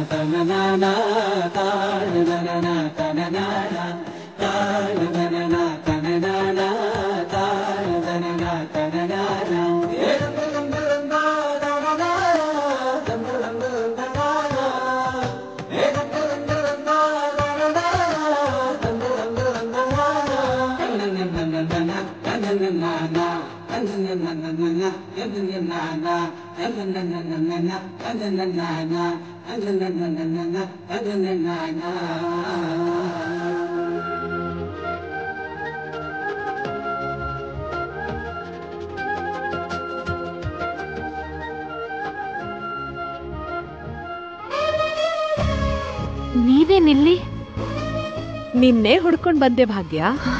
ನೀವೇನಿಲ್ಲಿ? ನಿನ್ನೆ ಹುಡ್ಕೊಂಡ್ ಬಂದೆ ಭಾಗ್ಯ.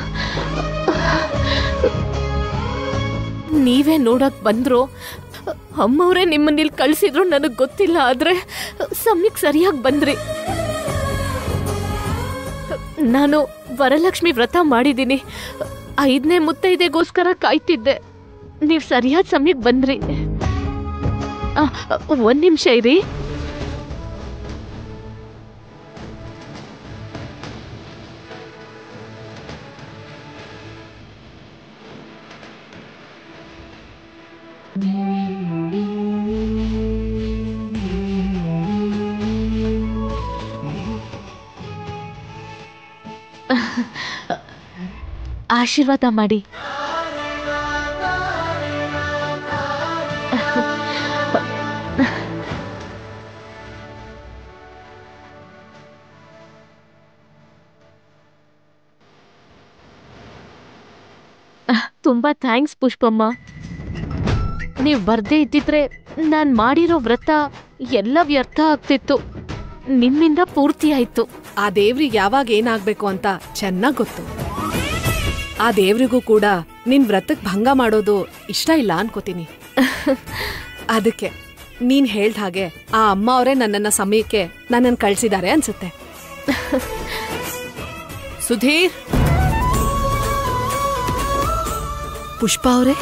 ನೀವೇ ನೋಡಕ್ ಬಂದ್ರು. ಅಮ್ಮವ್ರೆ ನಿಮ್ಮನ್ನಿಲ್ಲಿ ಕಳ್ಸಿದ್ರು ನನಗ್ ಗೊತ್ತಿಲ್ಲ, ಆದ್ರೆ ಸಮಯಕ್ಕೆ ಸರಿಯಾಗಿ ಬಂದ್ರಿ. ನಾನು ವರಲಕ್ಷ್ಮಿ ವ್ರತ ಮಾಡಿದ್ದೀನಿ. 5ನೇ ಮುತ್ತೈದೆಗೋಸ್ಕರ ಕಾಯ್ತಿದ್ದೆ. ನೀವ್ ಸರಿಯಾದ ಸಮಯಕ್ಕೆ ಬಂದ್ರಿ. 1 ನಿಮಿಷ ಇರಿ. ಆಶೀರ್ವಾದ ಮಾಡಿ. ತುಂಬಾ ಥ್ಯಾಂಕ್ಸ್ ಪುಷ್ಪಮ್ಮ. ನೀವು ಬರ್ದೇ ಇದ್ದಿದ್ರೆ ನಾನು ಮಾಡಿರೋ ವ್ರತ ಎಲ್ಲ ವ್ಯರ್ಥ ಆಗ್ತಿತ್ತು. ನಿಮ್ಮಿಂದ ಪೂರ್ತಿ ಆಯ್ತು. ಆ ದೇವ್ರಿಗೆ ಯಾವಾಗ ಏನಾಗ್ಬೇಕು ಅಂತ ಚೆನ್ನಾಗ್ ಗೊತ್ತು. ಆ ದೇವ್ರಿಗೂ ಕೂಡ ನಿನ್ ವ್ರತಕ್ ಭಂಗ ಮಾಡೋದು ಇಷ್ಟ ಇಲ್ಲ ಅನ್ಕೋತೀನಿ. ಅದಕ್ಕೆ ನೀನ್ ಹೇಳ್ದ ಹಾಗೆ ಆ ಅಮ್ಮ ಅವರೇ ನನ್ನನ್ನ ಸಮಯಕ್ಕೆ ನನ್ನನ್ನು ಕಳ್ಸಿದ್ದಾರೆ ಅನ್ಸುತ್ತೆ. ಸುಧೀರ್, ಪುಷ್ಪ ಅವರೇ,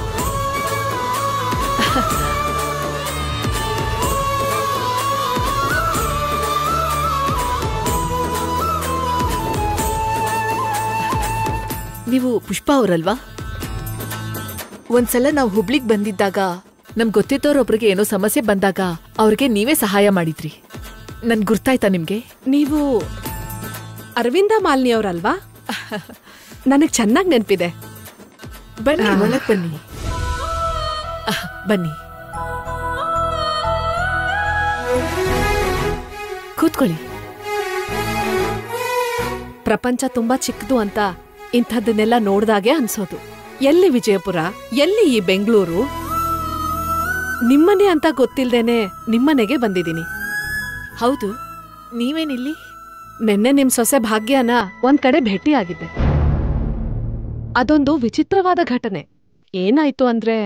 ನೀವು ಪುಷ್ಪ ಅವರಲ್ವಾ? ಒಂದ್ಸಲ ನಾವು ಹುಬ್ಳಿಗ್ ಬಂದಿದ್ದಾಗ ನಮ್ಗೆ ಗೊತ್ತಿದ್ದವ್ರೊಬ್ರಿಗೆ ಏನೋ ಸಮಸ್ಯೆ ಬಂದಾಗ ಅವ್ರಿಗೆ ನೀವೇ ಸಹಾಯ ಮಾಡಿದ್ರಿ. ನನ್ ಗುರ್ತಾಯ್ತಾ ನಿಮ್ಗೆ? ನೀವು ಅರವಿಂದ ಮಾಲಿನಿ ಅವರಲ್ವಾ? ನನಗ್ ಚೆನ್ನಾಗಿ ನೆನಪಿದೆ. ಬನ್ನಿ, ಒಳಗ್ ಬನ್ನಿ. ಬನ್ನಿ, ಕೂತ್ಕೊಳ್ಳಿ. ಪ್ರಪಂಚ ತುಂಬಾ ಚಿಕ್ಕದು ಅಂತ ಇಂಥದ್ದನ್ನೆಲ್ಲ ನೋಡ್ದಾಗೆ ಅನ್ಸೋದು. ಎಲ್ಲಿ ವಿಜಯಪುರ, ಎಲ್ಲಿ ಈ ಬೆಂಗಳೂರು? ನಿಮ್ಮನೆ ಅಂತ ಗೊತ್ತಿಲ್ದೇನೆ ನಿಮ್ಮನೆಗೆ ಬಂದಿದ್ದೀನಿ. ಹೌದು, ನೀವೇನಿಲ್ಲಿ? ನಿನ್ನೆ ನಿಮ್ ಸೊಸೆ ಭಾಗ್ಯನ ಒಂದ್ ಕಡೆ ಭೇಟಿಯಾಗಿದ್ದೆ. ಅದೊಂದು ವಿಚಿತ್ರವಾದ ಘಟನೆ. ಏನಾಯ್ತು ಅಂದ್ರೆ,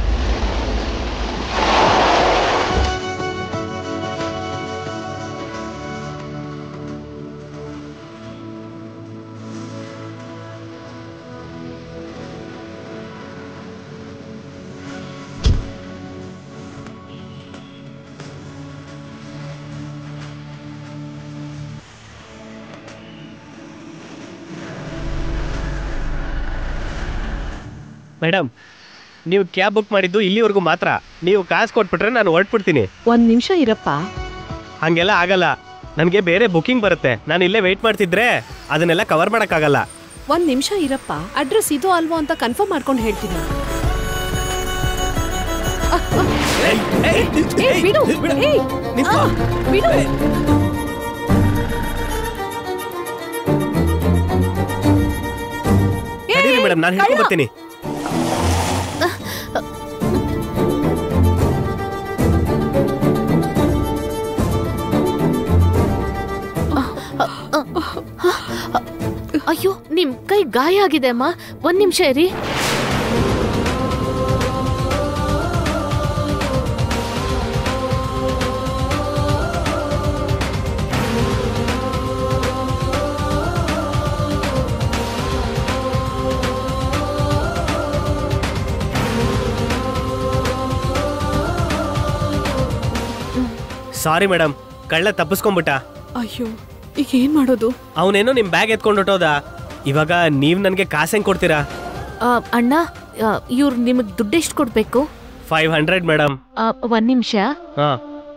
ಮೇಡಮ್, ನೀವು ಕ್ಯಾಬ್ ಬುಕ್ ಮಾಡಿದ್ದು ಇಲ್ಲಿವರೆಗೂ ಮಾತ್ರ. ನೀವು ಕಾಸು ಕೊಟ್ಬಿಟ್ರೆ ನಾನು ಹೊರಟ್ಬಿಡ್ತೀನಿ. 1 ನಿಮಿಷ ಇರಪ್ಪ. ಹಂಗೆಲ್ಲ ಆಗಲ್ಲ. ನನಗೆ ಬೇರೆ ಬುಕಿಂಗ್ ಬರುತ್ತೆ. ನಾನು ಇಲ್ಲೇ ವೆಯ್ಟ್ ಮಾಡ್ತಿದ್ರೆ ಅದನ್ನೆಲ್ಲ ಕವರ್ ಮಾಡೋಕ್ಕಾಗಲ್ಲ. 1 ನಿಮಿಷ ಇರಪ್ಪ. ಅಡ್ರೆಸ್ ಇದು ಅಲ್ವೋ ಅಂತ ಕನ್ಫರ್ಮ್ ಮಾಡ್ಕೊಂಡು ಹೇಳ್ತೀನಿ. ಮೇಡಮ್, ನಾನು ಹೇಳ್ಕೊಂಡು ಬರ್ತೀನಿ. ಅಯ್ಯೋ, ನಿಮ್ ಕೈ ಗಾಯ ಆಗಿದೆ ಅಮ್ಮ. 1 ನಿಮಿಷ ಇರಿ. ಸಾರಿ ಮೇಡಮ್, ಕಳ್ಳ ತಪ್ಪಿಸ್ಕೊಂಬಿಟ್ಟ. ಅಯ್ಯೋ, ಈಗ ಏನ್ ಮಾಡೋದು? ಅವನೇನೋ ನಿಮ್ ಬ್ಯಾಗ್ ಎತ್ಕೊಂಡು ಹೊಟ್ಟೋದ. ಇವಾಗ ನೀವ್ ನನ್ಗೆ ಕಾಸು ಹೆಂಗ್ ಕೊಡ್ತೀರಾ? ಅಣ್ಣ, ಇವ್ರು ನಿಮಗೆ ದುಡ್ಡು ಎಷ್ಟು ಕೊಡ್ಬೇಕು? 500 ಮೇಡಮ್. 1 ನಿಮಿಷ. ಹಾ,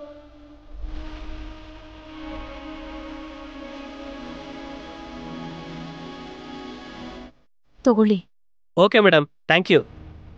ತಗೊಳ್ಳಿ. Okay madam, thank you.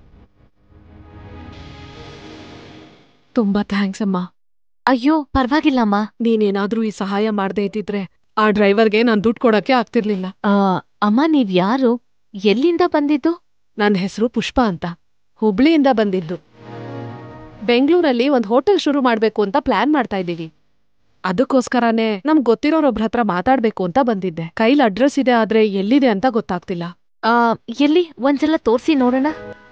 ತುಂಬಾ ಥ್ಯಾಂಕ್ಸ್ ಅಮ್ಮ. ಅಯ್ಯೋ ಪರವಾಗಿಲ್ಲಮ್ಮ. ನೀನೇನಾದ್ರೂ ಈ ಸಹಾಯ ಮಾಡದೇ ಇದ್ದಿದ್ರೆ ಆ ಡ್ರೈವರ್ಗೆ ನಾನ್ ದುಡ್ಡು ಕೊಡಕ್ಕೆ ಆಗ್ತಿರ್ಲಿಲ್ಲ. ಅಮ್ಮ, ನೀವ್ ಯಾರು? ಎಲ್ಲಿಂದ ಬಂದಿದ್ದು? ನನ್ನ ಹೆಸರು ಪುಷ್ಪ ಅಂತ, ಹುಬ್ಳಿಯಿಂದ ಬಂದಿದ್ದು. ಬೆಂಗಳೂರಲ್ಲಿ ಒಂದ್ ಹೋಟೆಲ್ ಶುರು ಮಾಡ್ಬೇಕು ಅಂತ ಪ್ಲಾನ್ ಮಾಡ್ತಾ ಇದ್ದೀವಿ. ಅದಕ್ಕೋಸ್ಕರನೇ ನಮ್ಗ್ ಗೊತ್ತಿರೋರೊಬ್ರ ಹತ್ರ ಮಾತಾಡ್ಬೇಕು ಅಂತ ಬಂದಿದ್ದೆ. ಕೈಲ್ ಅಡ್ರೆಸ್ ಇದೆ, ಆದ್ರೆ ಎಲ್ಲಿದೆ ಅಂತ ಗೊತ್ತಾಗ್ತಿಲ್ಲ. ಎಲ್ಲಿ ಒಂದ್ಸಲ ತೋರ್ಸಿ ನೋಡೋಣ.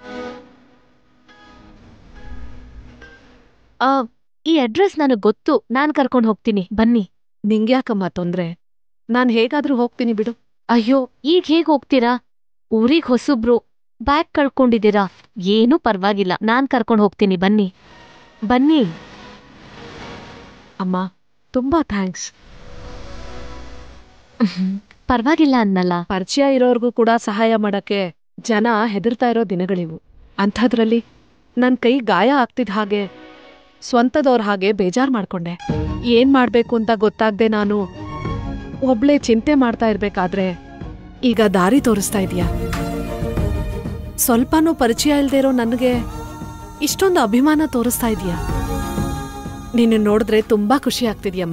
ಈ ಅಡ್ರೆಸ್ ನನಗ್ ಗೊತ್ತು, ನಾನ್ ಕರ್ಕೊಂಡು ಹೋಗ್ತೀನಿ, ಬನ್ನಿ. ನಿಂಗ್ಯಾಕಮ್ಮ ತೊಂದ್ರೆ? ನಾನ್ ಹೇಗಾದ್ರೂ ಹೋಗ್ತೀನಿ ಬಿಡು. ಅಯ್ಯೋ, ಈಗ ಹೇಗ್ ಹೋಗ್ತೀರಾ? ಊರಿಗ್ ಹೊಸಬ್ರು, ಬ್ಯಾಗ್ ಕಳ್ಕೊಂಡಿದ್ದೀರಾ. ಏನೂ ಪರವಾಗಿಲ್ಲ, ನಾನ್ ಕರ್ಕೊಂಡು ಹೋಗ್ತೀನಿ, ಬನ್ನಿ ಬನ್ನಿ. ಅಮ್ಮ, ತುಂಬಾ ಥ್ಯಾಂಕ್ಸ್. ಪರವಾಗಿಲ್ಲ ಅನ್ನಲ್ಲ. ಪರಿಚಯ ಇರೋರ್ಗೂ ಕೂಡ ಸಹಾಯ ಮಾಡಕ್ಕೆ ಜನ ಹೆದರ್ತಾ ಇರೋ ದಿನಗಳಿವು. ಅಂಥದ್ರಲ್ಲಿ ನನ್ ಕೈ ಗಾಯ ಆಗ್ತಿದ್ ಹಾಗೆ ಸ್ವಂತದವ್ರ ಹಾಗೆ ಬೇಜಾರ್ ಮಾಡ್ಕೊಂಡೆ. ಏನ್ ಮಾಡ್ಬೇಕು ಅಂತ ಗೊತ್ತಾಗ್ದೆ ನಾನು ಒಬ್ಳೆ ಚಿಂತೆ ಮಾಡ್ತಾ ಇರ್ಬೇಕಾದ್ರೆ ಈಗ ದಾರಿ ತೋರಿಸ್ತಾ ಇದೀಯ. ಸ್ವಲ್ಪನೂ ಪರಿಚಯ ಇಲ್ದೇ ಇರೋ ನನಗೆ ಇಷ್ಟೊಂದು ಅಭಿಮಾನ ತೋರಿಸ್ತಾ ಇದೀಯ. ನಿನ್ನ ನೋಡಿದ್ರೆ ತುಂಬಾ ಖುಷಿ ಆಗ್ತಿದ್ಯಮ್ಮ.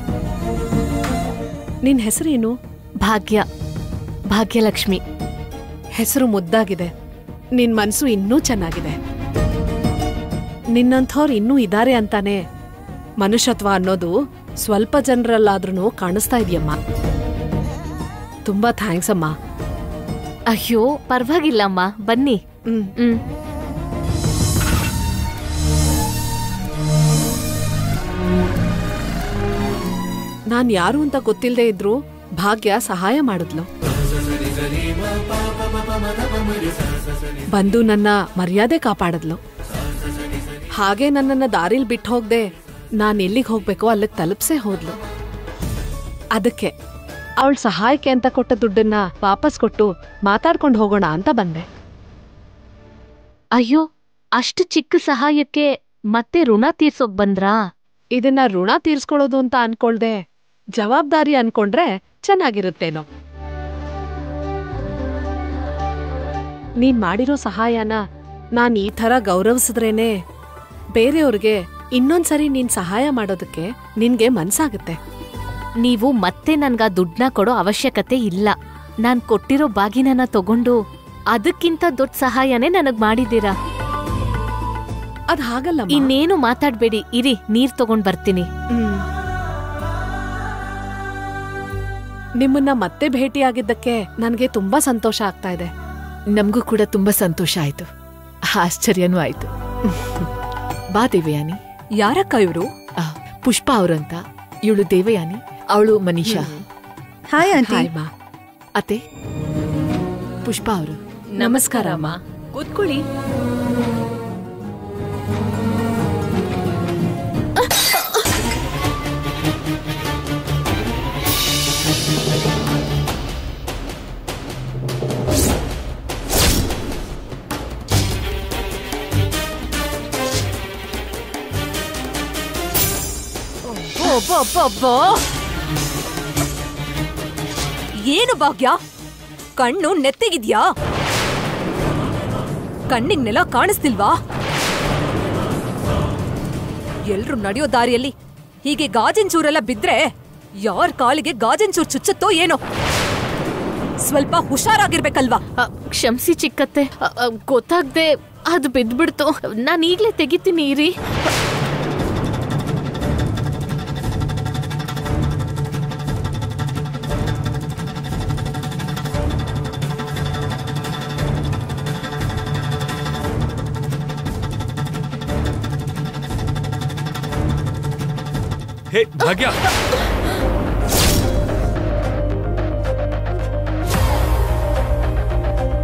ನಿನ್ ಹೆಸರೇನು? ಭಾಗ್ಯ, ಭಾಗ್ಯಲಕ್ಷ್ಮಿ. ಹೆಸರು ಮುದ್ದಾಗಿದೆ. ನಿನ್ ಮನ್ಸು ಇನ್ನೂ ಚೆನ್ನಾಗಿದೆ. ನಿನ್ನಂಥವ್ರು ಇನ್ನೂ ಇದಾರೆ ಅಂತಾನೆ ಮನುಷ್ಯತ್ವ ಅನ್ನೋದು ಸ್ವಲ್ಪ ಜನರಲ್ಲಾದ್ರೂ ಕಾಣಿಸ್ತಾ ಇದೆಯಮ್ಮ. ತುಂಬಾ ಥ್ಯಾಂಕ್ಸ್ ಅಮ್ಮ. ಅಯ್ಯೋ ಪರವಾಗಿಲ್ಲಮ್ಮ, ಬನ್ನಿ. ನಾನ್ ಯಾರು ಅಂತ ಗೊತ್ತಿಲ್ಲದೆ ಇದ್ರು ಭಾಗ್ಯ ಸಹಾಯ ಮಾಡಿದ್ಲು. ಬಂದು ನನ್ನ ಮರ್ಯಾದೆ ಕಾಪಾಡಿದ್ಲು. ಹಾಗೆ ನನ್ನನ್ನ ದಾರಿಲ್ ಬಿಟ್ಟು ಹೋಗ್ದೆ ನಾನ್ ಎಲ್ಲಿಗೆ ಹೋಗ್ಬೇಕೋ ಅಲ್ಲಿಗೆ ತಲುಪ್ಸೇ ಹೋದ್ಲು. ಅದಕ್ಕೆ ಅವಳ ಸಹಾಯಕ್ಕೆ ಅಂತ ಕೊಟ್ಟ ದುಡ್ಡನ್ನ ವಾಪಸ್ ಕೊಟ್ಟು ಮಾತಾಡ್ಕೊಂಡು ಹೋಗೋಣ ಅಂತ ಬಂದೆ. ಅಯ್ಯೋ, ಅಷ್ಟು ಚಿಕ್ಕ ಸಹಾಯಕ್ಕೆ ಮತ್ತೆ ಋಣ ತೀರ್ಸೋಕ್ ಬಂದ್ರಾ? ಇದನ್ನ ಋಣ ತೀರ್ಸ್ಕೊಳ್ಳೋದು ಅಂತ ಅನ್ಕೊಳ್ದೆ ಜವಾಬ್ದಾರಿ ಅನ್ಕೊಂಡ್ರೆ ಚೆನ್ನಾಗಿರುತ್ತೇನೋ. ನೀನ್ ಮಾಡಿರೋ ಸಹಾಯನ ನಾನ್ ಈ ಥರ ಗೌರವಿಸಿದ್ರೇನೆ ಬೇರೆಯವ್ರಿಗೆ ಇನ್ನೊಂದ್ಸರಿ ನೀನ್ ಸಹಾಯ ಮಾಡೋದಕ್ಕೆ ನಿನ್ಗೆ ಮನ್ಸಾಗುತ್ತೆ. ನೀವು ಮತ್ತೆ ನನ್ಗ ದುಡ್ಡನ್ನ ಕೊಡೋ ಅವಶ್ಯಕತೆ ಇಲ್ಲ. ನಾನ್ ಕೊಟ್ಟಿರೋ ಬಾಗಿನನ್ನ ತಗೊಂಡು ಅದಕ್ಕಿಂತ ದೊಡ್ಡ ಸಹಾಯನೇ ನನಗ್ ಮಾಡಿದ್ದೀರಾ. ಅದ್ ಹಾಗಲ್ಲ. ಇನ್ನೇನು ಮಾತಾಡ್ಬೇಡಿ, ಇರಿ, ನೀರ್ ತಗೊಂಡ್ ಬರ್ತೀನಿ. ನಿಮ್ಮನ್ನ ಮತ್ತೆ ಭೇಟಿಯಾಗಿದ್ದಕ್ಕೆ ನನ್ಗೆ ತುಂಬಾ ಸಂತೋಷ ಆಗ್ತಾ ಇದೆ. ನಮಗೂ ಕೂಡ ತುಂಬಾ ಸಂತೋಷ ಆಯ್ತು, ಆಶ್ಚರ್ಯನೂ ಆಯ್ತು. ಬಾ ದೇವಯಾನಿ. ಯಾರಕ್ಕ ಇವ್ರು? ಪುಷ್ಪ ಅವ್ರಂತ. ಇವಳು ದೇವಯಾನಿ, ಅವಳು ಮನೀಷಾ. Hi aunty. ಮಾ. ಅತ್ತೆ, ಪುಷ್ಪ ಅವರು. ನಮಸ್ಕಾರ ಅಮ್ಮ. ಕೂತ್ಕೊಳ್ಳಿ. ಏನು ಭಾಗ್ಯ, ಕಣ್ಣು ನೆತ್ತಿಗಿದ್ಯಾ? ಕಣ್ಣಿಗ್ ನೆಲ ಕಾಣಿಸ್ತಿಲ್ವಾ? ಎಲ್ರು ನಡೆಯೋ ದಾರಿಯಲ್ಲಿ ಹೀಗೆ ಗಾಜಿನ ಚೂರೆಲ್ಲ ಬಿದ್ರೆ ಯಾರ್ ಕಾಲಿಗೆ ಗಾಜಿನ ಚೂರ್ ಚುಚ್ಚತ್ತೋ ಏನೋ. ಸ್ವಲ್ಪ ಹುಷಾರಾಗಿರ್ಬೇಕಲ್ವಾ? ಕ್ಷಮಿಸಿ ಚಿಕ್ಕತ್ತೆ, ಗೊತ್ತಾಗ್ದೆ ಅದು ಬಿದ್ಬಿಡ್ತು. ನಾನು ಈಗ್ಲೇ ತೆಗಿತೀನಿ, ಇರಿ. ಹೇ ಭಾಗ್ಯ,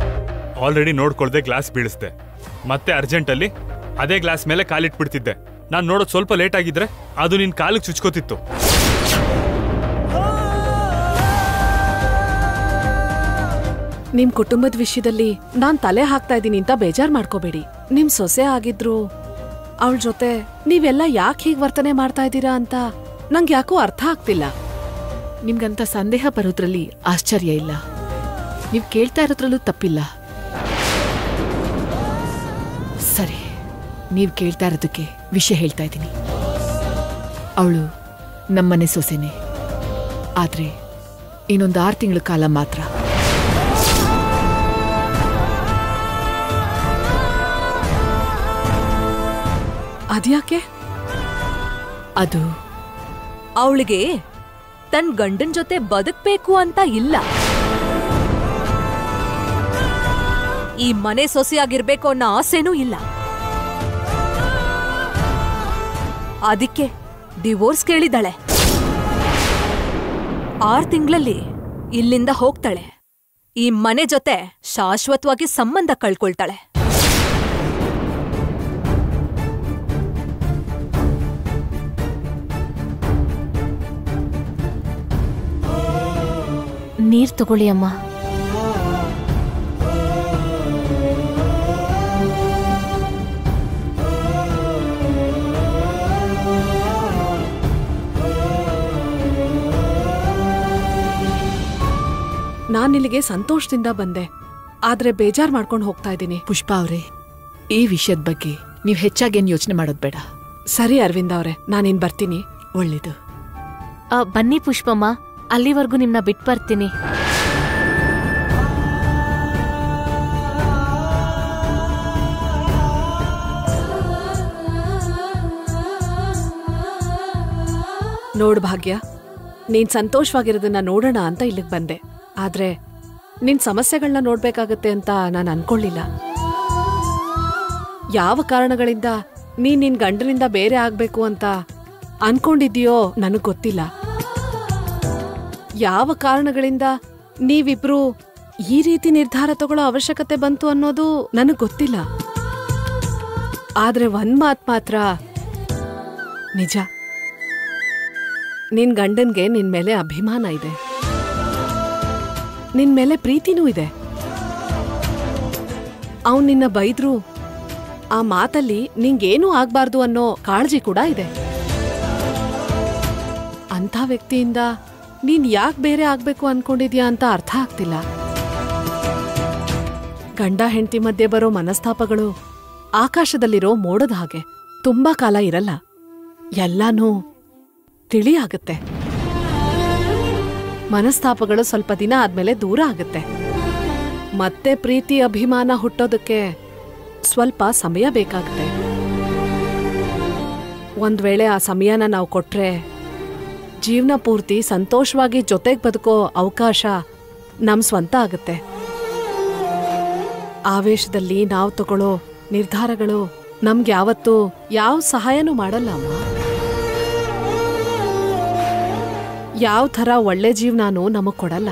ಆಲ್ರೆಡಿ ನೋಡ್ಕೊಳ್ದೆ ಗ್ಲಾಸ್ ಬೀಳಿಸ್ದೆ. ಮತ್ತೆ ಅರ್ಜೆಂಟಲ್ಲಿ ಅದೇ ಗ್ಲಾಸ್ ಮೇಲೆ ಕಾಲಿಟ್ಬಿಡ್ತಿದ್ದೆ. ನಾನ್ ನೋಡೋದ್ ಸ್ವಲ್ಪ ಲೇಟ್ ಆಗಿದ್ರೆ ಅದು ನಿನ್ ಕಾಲಿಗೆ ಚುಚ್ಕೋತಿತ್ತು. ನಿಮ್ ಕುಟುಂಬದ ವಿಷಯದಲ್ಲಿ ನಾನ್ ತಲೆ ಹಾಕ್ತಾ ಇದ್ದೀನಿ ಅಂತ ಬೇಜಾರ್ ಮಾಡ್ಕೋಬೇಡಿ. ನಿಮ್ ಸೊಸೆ ಆಗಿದ್ರು ಅವಳ ಜೊತೆ ನೀವೆಲ್ಲ ಯಾಕೆ ಹೀಗ್ ವರ್ತನೆ ಮಾಡ್ತಾ ಇದ್ದೀರಾ ಅಂತ ನಂಗೆ ಯಾಕೋ ಅರ್ಥ ಆಗ್ತಿಲ್ಲ. ನಿಮ್ಗಂತ ಸಂದೇಹ ಬರೋದ್ರಲ್ಲಿ ಆಶ್ಚರ್ಯ ಇಲ್ಲ. ನೀವ್ ಕೇಳ್ತಾ ಇರೋದ್ರಲ್ಲೂ ತಪ್ಪಿಲ್ಲ. ಸರಿ, ನೀವ್ ಕೇಳ್ತಾ ಇರೋದಕ್ಕೆ ವಿಷಯ ಹೇಳ್ತಾ ಇದ್ದೀನಿ. ಅವಳು ನಮ್ಮನೆ ಸೊಸೆನೆ, ಆದ್ರೆ ಇನ್ನೊಂದು 6 ತಿಂಗಳ ಕಾಲ ಮಾತ್ರ. ಅದ್ಯಾಕೆ? ಅದು ಅವಳಿಗೆ ತನ್ ಗಂಡನ್ ಜೊತೆ ಬದುಕ್ಬೇಕು ಅಂತ ಇಲ್ಲ. ಈ ಮನೆ ಸೊಸೆಯಾಗಿರ್ಬೇಕು ಅನ್ನೋ ಆಸೆನೂ ಇಲ್ಲ. ಅದಕ್ಕೆ ಡಿವೋರ್ಸ್ ಕೇಳಿದಾಳೆ. 6 ತಿಂಗಳಲ್ಲಿ ಇಲ್ಲಿಂದ ಹೋಗ್ತಾಳೆ. ಈ ಮನೆ ಜೊತೆ ಶಾಶ್ವತವಾಗಿ ಸಂಬಂಧ ಕಳ್ಕೊಳ್ತಾಳೆ. ನೀರ್ ತಗೊಳ್ಳಿ ಅಮ್ಮ. ನಾನಿಲ್ಲಿಗೆ ಸಂತೋಷದಿಂದ ಬಂದೆ, ಆದ್ರೆ ಬೇಜಾರ್ ಮಾಡ್ಕೊಂಡು ಹೋಗ್ತಾ ಇದ್ದೀನಿ. ಪುಷ್ಪಾ ಅವ್ರೆ, ಈ ವಿಷಯದ ಬಗ್ಗೆ ನೀವ್ ಹೆಚ್ಚಾಗೇನ್ ಯೋಚನೆ ಮಾಡೋದ್ ಬೇಡ. ಸರಿ ಅರವಿಂದ ಅವ್ರೆ, ನಾನಿನ್ ಬರ್ತೀನಿ. ಒಳ್ಳೇದು. ಬನ್ನಿ ಪುಷ್ಪಮ್ಮ, ಅಲ್ಲಿವರೆಗೂ ನಿಮ್ನ ಬಿಟ್ಟು ಬರ್ತೀನಿ. ನೋಡ್ ಭಾಗ್ಯ, ನೀನ್ ಸಂತೋಷವಾಗಿರೋದನ್ನ ನೋಡೋಣ ಅಂತ ಇಲ್ಲಿಗೆ ಬಂದೆ. ಆದ್ರೆ ನಿನ್ ಸಮಸ್ಯೆಗಳನ್ನ ನೋಡ್ಬೇಕಾಗತ್ತೆ ಅಂತ ನಾನು ಅನ್ಕೊಳ್ಳಿಲ್ಲ. ಯಾವ ಕಾರಣಗಳಿಂದ ನೀನ್ ನಿನ್ ಗಂಡನಿಂದ ಬೇರೆ ಆಗ್ಬೇಕು ಅಂತ ಅನ್ಕೊಂಡಿದ್ಯೋ ನನಗ್ ಗೊತ್ತಿಲ್ಲ. ಯಾವ ಕಾರಣಗಳಿಂದ ನೀವಿಬ್ರು ಈ ರೀತಿ ನಿರ್ಧಾರ ತಗೊಳ್ಳೋ ಅವಶ್ಯಕತೆ ಬಂತು ಅನ್ನೋದು ನನಗ್ ಗೊತ್ತಿಲ್ಲ. ಆದ್ರೆ ಒಂದ್ ಮಾತ್ ಮಾತ್ರ ನಿಜ, ನಿನ್ ಗಂಡನ್ಗೆ ನಿನ್ ಮೇಲೆ ಅಭಿಮಾನ ಇದೆ, ನಿನ್ ಮೇಲೆ ಪ್ರೀತಿನೂ ಇದೆ. ಅವನ್ ನಿನ್ನ ಬೈದ್ರು ಆ ಮಾತಲ್ಲಿ ನಿಂಗೇನೂ ಆಗ್ಬಾರ್ದು ಅನ್ನೋ ಕಾಳಜಿ ಕೂಡ ಇದೆ. ಅಂಥ ವ್ಯಕ್ತಿಯಿಂದ ನೀನ್ ಯಾಕೆ ಬೇರೆ ಆಗ್ಬೇಕು ಅನ್ಕೊಂಡಿದ್ಯಾ ಅಂತ ಅರ್ಥ ಆಗ್ತಿಲ್ಲ. ಗಂಡ ಹೆಂಡತಿ ಮಧ್ಯೆ ಬರೋ ಮನಸ್ತಾಪಗಳು ಆಕಾಶದಲ್ಲಿರೋ ಮೋಡದ ಹಾಗೆ, ತುಂಬಾ ಕಾಲ ಇರಲ್ಲ, ಎಲ್ಲಾನೂ ತಿಳಿ ಆಗುತ್ತೆ. ಮನಸ್ತಾಪಗಳು ಸ್ವಲ್ಪ ದಿನ ಆದ್ಮೇಲೆ ದೂರ ಆಗುತ್ತೆ. ಮತ್ತೆ ಪ್ರೀತಿ ಅಭಿಮಾನ ಹುಟ್ಟೋದಕ್ಕೆ ಸ್ವಲ್ಪ ಸಮಯ ಬೇಕಾಗುತ್ತೆ. ಒಂದ್ ವೇಳೆ ಆ ಸಮಯನ ನಾವು ಕೊಟ್ರೆ ಜೀವನ ಪೂರ್ತಿ ಸಂತೋಷವಾಗಿ ಜೊತೆಗೆ ಬದುಕೋ ಅವಕಾಶ ನಮ್ ಸ್ವಂತ ಆಗುತ್ತೆ. ಆವೇಶದಲ್ಲಿ ನಾವು ತಗೊಳ್ಳೋ ನಿರ್ಧಾರಗಳು ನಮ್ಗೆ ಯಾವತ್ತೂ ಯಾವ ಸಹಾಯನೂ ಮಾಡಲ್ಲ ಅಮ್ಮ. ಯಾವ ಥರ ಒಳ್ಳೆ ಜೀವನಾನೂ ನಮಗ್ ಕೊಡಲ್ಲ.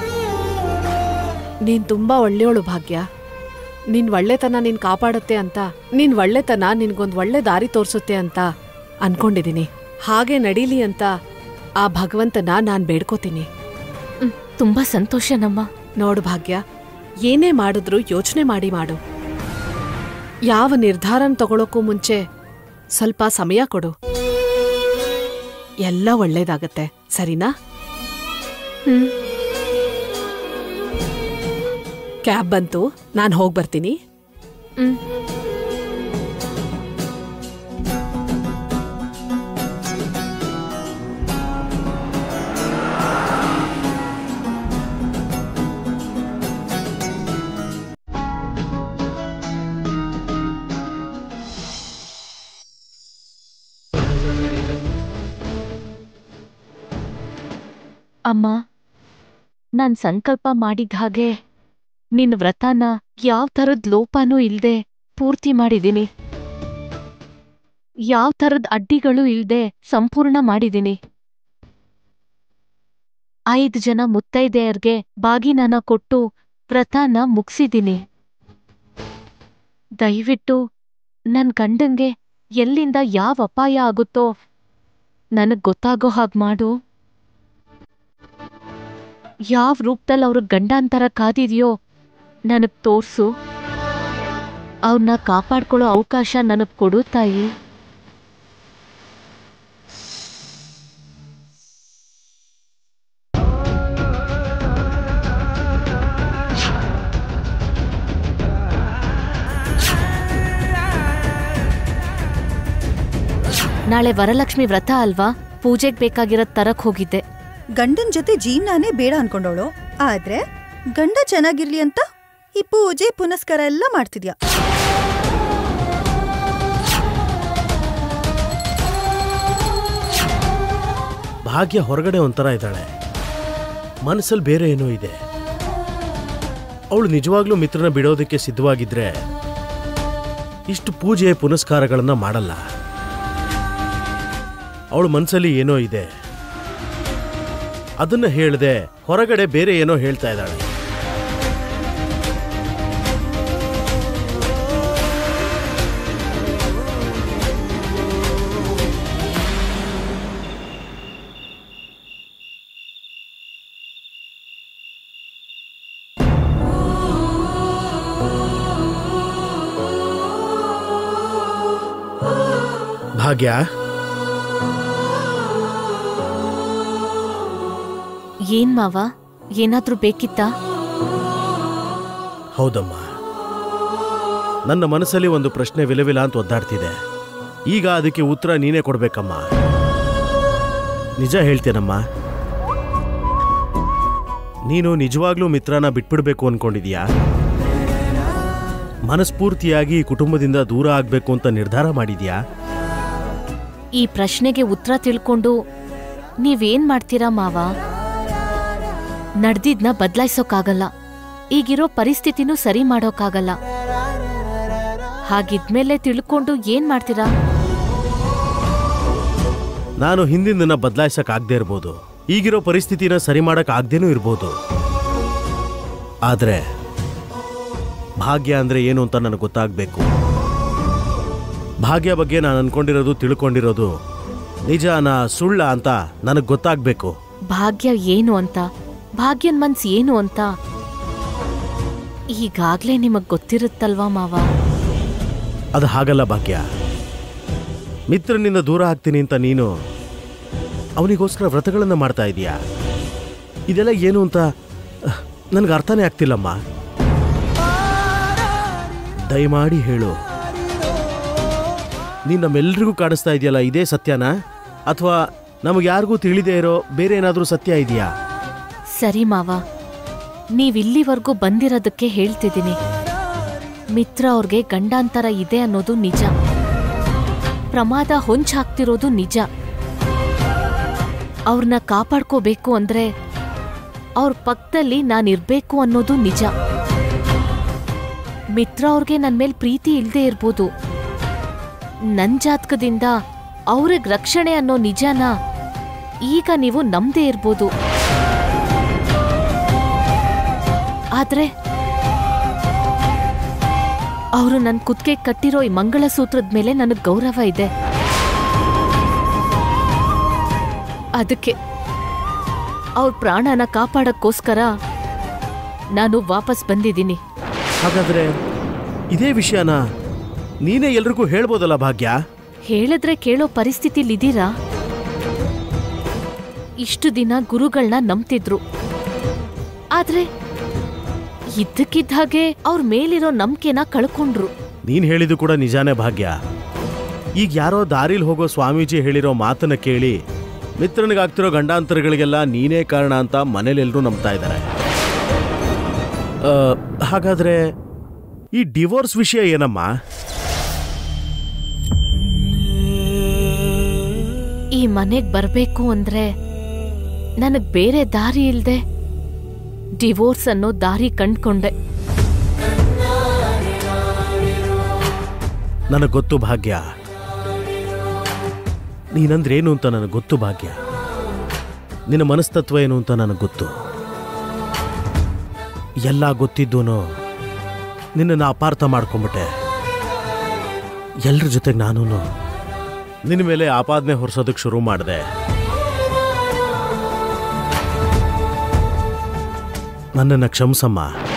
ನೀನ್ ತುಂಬಾ ಒಳ್ಳೆಯವಳು ಭಾಗ್ಯ. ನಿನ್ ಒಳ್ಳೆತನ ನೀನ್ ಕಾಪಾಡುತ್ತೆ ಅಂತ, ನಿನ್ ಒಳ್ಳೆತನ ನಿನ್ಗೊಂದ್ ಒಳ್ಳೆ ದಾರಿ ತೋರ್ಸುತ್ತೆ ಅಂತ ಅನ್ಕೊಂಡಿದೀನಿ. ಹಾಗೆ ನಡೀಲಿ ಅಂತ ಆ ಭಗವಂತನ ನಾನ್ ಬೇಡ್ಕೋತೀನಿ. ತುಂಬಾ ಸಂತೋಷ ನಮ್ಮ. ನೋಡು ಭಾಗ್ಯ, ಏನೇ ಮಾಡಿದ್ರು ಯೋಚನೆ ಮಾಡಿ ಮಾಡು. ಯಾವ ನಿರ್ಧಾರನ ತಗೊಳಕ್ಕೂ ಮುಂಚೆ ಸ್ವಲ್ಪ ಸಮಯ ಕೊಡು. ಎಲ್ಲ ಒಳ್ಳೇದಾಗತ್ತೆ, ಸರಿನಾ? ಕ್ಯಾಬ್ ಬಂತು, ನಾನು ಹೋಗಿ ಬರ್ತೀನಿ. ಅಮ್ಮ, ನಾನ್ ಸಂಕಲ್ಪ ಮಾಡಿದ ಹಾಗೆ ನಿನ್ ವ್ರತನ ಯಾವ ಥರದ್ ಲೋಪನೂ ಇಲ್ದೆ ಪೂರ್ತಿ ಮಾಡಿದೀನಿ. ಯಾವ ಥರದ್ ಅಡ್ಡಿಗಳು ಇಲ್ದೆ ಸಂಪೂರ್ಣ ಮಾಡಿದೀನಿ. 5 ಜನ ಮುತ್ತೈದೆಯರ್ಗೆ ಬಾಗಿನನ ಕೊಟ್ಟು ವ್ರತನ ಮುಗ್ಸಿದೀನಿ. ದಯವಿಟ್ಟು ನನ್ ಗಂಡಂಗೆ ಎಲ್ಲಿಂದ ಯಾವ ಅಪಾಯ ಆಗುತ್ತೋ ನನಗ್ ಗೊತ್ತಾಗೋ ಹಾಗೆ ಮಾಡು. ಯಾವ ರೂಪದಲ್ಲಿ ಅವ್ರ ಗಂಡಾಂತರ ಕಾದಿದೆಯೋ ನನಗ್ ತೋರ್ಸು. ಅವ್ರನ್ನ ಕಾಪಾಡ್ಕೊಳ್ಳೋ ಅವಕಾಶ ನನಗ್ ಕೊಡು ತಾಯಿ. ನಾಳೆ ವರಲಕ್ಷ್ಮಿ ವ್ರತ ಅಲ್ವಾ, ಪೂಜೆಗೆ ಬೇಕಾಗಿರೋದ್ ತರಕ್ ಹೋಗಿದ್ದೆ. ಗಂಡನ್ ಜೊತೆ ಜೀವನಾನೇ ಬೇಡ ಅನ್ಕೊಂಡವಳು, ಆದ್ರೆ ಗಂಡ ಚೆನ್ನಾಗಿರ್ಲಿ ಅಂತ ಈ ಪೂಜೆ ಪುನಸ್ಕಾರ ಎಲ್ಲ ಮಾಡ್ತಿದ್ಯಾ. ಭಾಗ್ಯ ಹೊರಗಡೆ ಒಂಥರ ಇದ್ದಾಳೆ, ಮನಸ್ಸಲ್ಲಿ ಬೇರೆ ಏನೋ ಇದೆ. ಅವಳು ನಿಜವಾಗ್ಲೂ ಮಿತ್ರನ ಬಿಡೋದಕ್ಕೆ ಸಿದ್ಧವಾಗಿದ್ರೆ ಇಷ್ಟು ಪೂಜೆ ಪುನಸ್ಕಾರಗಳನ್ನ ಮಾಡಲ್ಲ. ಅವಳ ಮನಸ್ಸಲ್ಲಿ ಏನೋ ಇದೆ, ಅದನ್ನ ಹೇಳ್ದೆ ಹೊರಗಡೆ ಬೇರೆ ಏನೋ ಹೇಳ್ತಾ ಇದ್ದಾಳೆ. ಭಾಗ್ಯ, ಏನ್ ಮಾವ, ಏನಾದ್ರೂ ಬೇಕಿತ್ತಾ? ಹೌದಮ್ಮ, ನನ್ನ ಮನಸ್ಸಲ್ಲಿ ಒಂದು ಪ್ರಶ್ನೆ ವಿಲವಿಲ ಅಂತ ಒದ್ದಾಡ್ತಿದೆ. ಈಗ ಅದಕ್ಕೆ ಉತ್ತರ ನೀನೇ ಕೊಡ್ಬೇಕಮ್ಮ. ನಿಜ ಹೇಳ್ತೇನಮ್ಮ, ನೀನು ನಿಜವಾಗ್ಲೂ ಮಿತ್ರನ ಬಿಟ್ಬಿಡ್ಬೇಕು ಅನ್ಕೊಂಡಿದೀಯಾ? ಮನಸ್ಫೂರ್ತಿಯಾಗಿ ಕುಟುಂಬದಿಂದ ದೂರ ಆಗ್ಬೇಕು ಅಂತ ನಿರ್ಧಾರ ಮಾಡಿದ್ಯಾ? ಈ ಪ್ರಶ್ನೆಗೆ ಉತ್ತರ ತಿಳ್ಕೊಂಡು ನೀವೇನ್ ಮಾಡ್ತೀರಾ ಮಾವ? ನಡ್ದಿದ್ನ ಬದ್ಲಾಯ್ಸೋಕ್ಕಾಗಲ್ಲ, ಈಗಿರೋ ಪರಿಸ್ಥಿತಿನೂ ಸರಿ ಮಾಡೋಕ್ಕಾಗಲ್ಲ. ಹಾಗಿದ್ಮೇಲೆ ತಿಳ್ಕೊಂಡು ಏನ್ ಮಾಡ್ತೀರಾ? ನಾನು ಹಿಂದಿನ ಬದಲಾಯಿಸಕ್ ಆಗದೆ ಇರ್ಬೋದು, ಈಗಿರೋ ಪರಿಸ್ಥಿತಿನ ಸರಿ ಮಾಡಕ್ ಆಗದೇನೂ ಇರ್ಬೋದು. ಆದ್ರೆ ಭಾಗ್ಯ ಅಂದ್ರೆ ಏನು ಅಂತ ನನಗೆ ಗೊತ್ತಾಗಬೇಕು. ಭಾಗ್ಯ ಬಗ್ಗೆ ನಾನು ಅನ್ಕೊಂಡಿರೋದು ತಿಳ್ಕೊಂಡಿರೋದು ನಿಜಾನ ಸುಳ್ಳ ಅಂತ ನನಗೆ ಗೊತ್ತಾಗಬೇಕು. ಭಾಗ್ಯ ಏನು ಅಂತ, ಭಾಗ್ಯನ್ ಮನ್ಸ್ ಏನು ಅಂತ ಈಗಾಗ್ಲೇ ನಿಮಗ್ ಗೊತ್ತಿರುತ್ತಲ್ವಾ ಮಾವ? ಅದು ಹಾಗಲ್ಲ ಭಾಗ್ಯ. ಮಿತ್ರನಿಂದ ದೂರ ಆಗ್ತೀನಿ ಅಂತ ನೀನು ಅವನಿಗೋಸ್ಕರ ವ್ರತಗಳನ್ನು ಮಾಡ್ತಾ ಇದೀಯಾ. ಇದೆಲ್ಲ ಏನು ಅಂತ ನನಗೆ ಅರ್ಥನೇ ಆಗ್ತಿಲ್ಲಮ್ಮ. ದಯಮಾಡಿ ಹೇಳು, ನೀನು ನಮ್ಮೆಲ್ರಿಗೂ ಕಾಣಿಸ್ತಾ ಇದೆಯಲ್ಲ, ಇದೇ ಸತ್ಯನಾ ಅಥವಾ ನಮಗೆ ಯಾರಿಗೂ ತಿಳಿದೇ ಇರೋ ಬೇರೆ ಏನಾದರೂ ಸತ್ಯ ಇದೆಯಾ? ಸರಿ ಮಾವ, ನೀವಿಲ್ಲಿವರೆಗೂ ಬಂದಿರೋದಕ್ಕೆ ಹೇಳ್ತಿದ್ದೀನಿ. ಮಿತ್ರ ಅವ್ರಿಗೆ ಗಂಡಾಂತರ ಇದೆ ಅನ್ನೋದು ನಿಜ, ಪ್ರಮಾದ ಹೊಂಚಾಗ್ತಿರೋದು ನಿಜ. ಅವ್ರನ್ನ ಕಾಪಾಡ್ಕೋಬೇಕು ಅಂದ್ರೆ ಅವ್ರ ಪಕ್ಕದಲ್ಲಿ ನಾನಿರ್ಬೇಕು ಅನ್ನೋದು ನಿಜ. ಮಿತ್ರ ಅವ್ರಿಗೆ ನನ್ ಮೇಲೆ ಪ್ರೀತಿ ಇಲ್ದೇ ಇರ್ಬೋದು, ನನ್ ಜಾತಕದಿಂದ ಅವ್ರಿಗೆ ರಕ್ಷಣೆ ಅನ್ನೋ ನಿಜನ ಈಗ ನೀವು ನಂಬದೇ ಇರ್ಬೋದು. ಆದ್ರೆ ಅವರು ನನ್ ಕುತ್ತಿಗೆ ಕಟ್ಟಿರೋ ಈ ಮಂಗಳಸೂತ್ರದ ಮೇಲೆ ನನಗ್ ಗೌರವ ಇದೆ. ಅದಕ್ಕೆ ಅವ್ರ ಪ್ರಾಣನ ಕಾಪಾಡಕ್ಕೋಸ್ಕರ ನಾನು ವಾಪಸ್ ಬಂದಿದ್ದೀನಿ. ಹಾಗಾದ್ರೆ ಇದೇ ವಿಷಯನ ನೀನೇ ಎಲ್ರಿಗೂ ಹೇಳ್ಬೋದಲ್ಲ ಭಾಗ್ಯ? ಹೇಳಿದ್ರೆ ಕೇಳೋ ಪರಿಸ್ಥಿತಿಲಿದ್ದೀರಾ? ಇಷ್ಟು ದಿನ ಗುರುಗಳನ್ನ ನಂಬ್ತಿದ್ರು, ಆದ್ರೆ ಇದ್ದಕ್ಕಿದ್ದ ಹಾಗೆ ಅವ್ರ ಮೇಲಿರೋ ನಂಬಿಕೆನ ಕಳ್ಕೊಂಡ್ರು. ನೀನ್ ಹೇಳಿದ್ದು ಕೂಡ ನಿಜಾನೇ ಭಾಗ್ಯ. ಈಗ ಯಾರೋ ದಾರಿಲ್ ಹೋಗೋ ಸ್ವಾಮೀಜಿ ಹೇಳಿರೋ ಮಾತನ್ನ ಕೇಳಿ ಮಿತ್ರನಿಗಾಗ್ತಿರೋ ಗಂಡಾಂತರಗಳಿಗೆಲ್ಲ ನೀನೇ ಕಾರಣ ಅಂತ ಮನೇಲೆಲ್ಲರೂ ನಂಬ್ತಾ ಇದ್ದಾರೆ. ಹಾಗಾದ್ರೆ ಈ ಡಿವೋರ್ಸ್ ವಿಷಯ ಏನಮ್ಮ? ಈ ಮನೆಗ್ ಬರ್ಬೇಕು ಅಂದ್ರೆ ನನಗ್ ಬೇರೆ ದಾರಿ ಇಲ್ದೆ ಡಿವೋರ್ಸ್ ಅನ್ನೋ ದಾರಿ ಕಂಡ್ಕೊಂಡೆ. ನನಗ್ ಗೊತ್ತು ಭಾಗ್ಯ, ನೀನಂದ್ರೇನು ಅಂತ ನನಗೆ ಗೊತ್ತು ಭಾಗ್ಯ. ನಿನ್ನ ಮನಸ್ತತ್ವ ಏನು ಅಂತ ನನಗೆ ಗೊತ್ತು. ಎಲ್ಲ ಗೊತ್ತಿದ್ದೂನು ನಿನ್ನನ್ನು ಅಪಾರ್ಥ ಮಾಡ್ಕೊಂಬಿಟ್ಟೆ. ಎಲ್ರ ಜೊತೆಗೆ ನಾನು ನಿನ್ನ ಮೇಲೆ ಆಪಾದನೆ ಹೊರಿಸೋದಕ್ಕೆ ಶುರು ಮಾಡಿದೆ. ನನ್ನನ್ನು ಕ್ಷಮಿಸಮ್ಮ.